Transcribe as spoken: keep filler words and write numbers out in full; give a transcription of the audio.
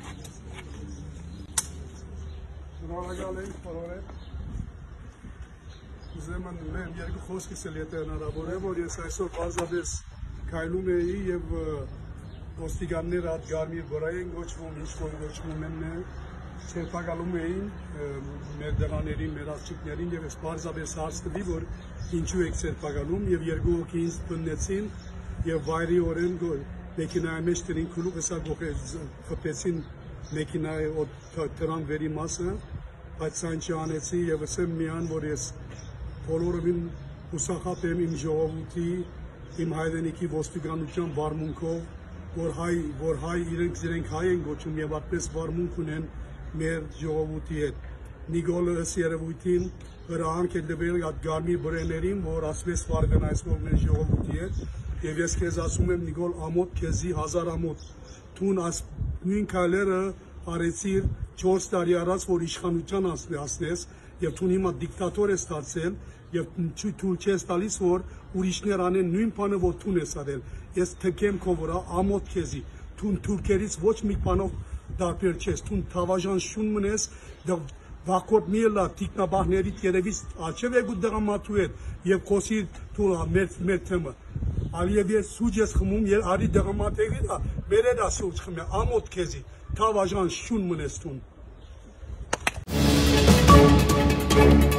Շնորհակալ եմ բոլորին։ Ուզում եմ մեր երկու խոսքս էլ եթե հնարավոր է, որ ես այսօր պարզապես քայլում էի եւ ոստիկանները այդ գարմիր վրա են գոչվում, ինչ որ գոչվում են ցերպակալում էին մեր դղաներին, մեր աղջիկներին եւ ես պարզապես հարցնի, որ ինչու եք ցերպակալում եւ երկու հոգի ինձ բնեցին եւ վայրի օրեն մեքենայի մեջ դրին քուլուկ հեսա խփեցին մեքենայի դրան վերի մասը, բայց այն չանեցի եւ ասեմ միան, որ ես բոլորովին հուսախաբ եմ իմ ժողովրդի, իմ հայրենիքի ոստիկանության վարմունքով, որ հայ, որ հայ իրենք իրենք հայ են գոչում եւ այդպես վարմունք ունեն մեր ժողովրդի հետ։ Նիկոլը ըստ երևույթին հրահանգ է տվել այդ գարմիր բրեներին, որ ասվես վարվեն այսօր մեր ժողովրդի հետ եւ ես քեզ ասում եմ Նիկոլ ամոթ քեզի հազար ամոթ տուն աս նույն քայլերը արեցիր չորս տարի առաջ որ իշխանության հասնես եւ տուն հիմա դիկտատոր ես դարձել եւ թույլ չես տալիս որ ուրիշներ անեն նույն բանը որ տուն ես արել ես թքեմ քո վրա ամոթ քեզի տուն թուրքերից ոչ մի բանով դարբեր չես տուն թավաժան շուն մնես վախոտ մի լա տիկնաբահներից երևից աչև եք ու դղամատու հետ եւ խոսի տուն մեր մեր թեմը Aliyev ես սուջ ես խմում եւ արի դղամատերի դա մեր էլա սուջ խմի ամոթ քեզի թավաժան շուն մնես տուն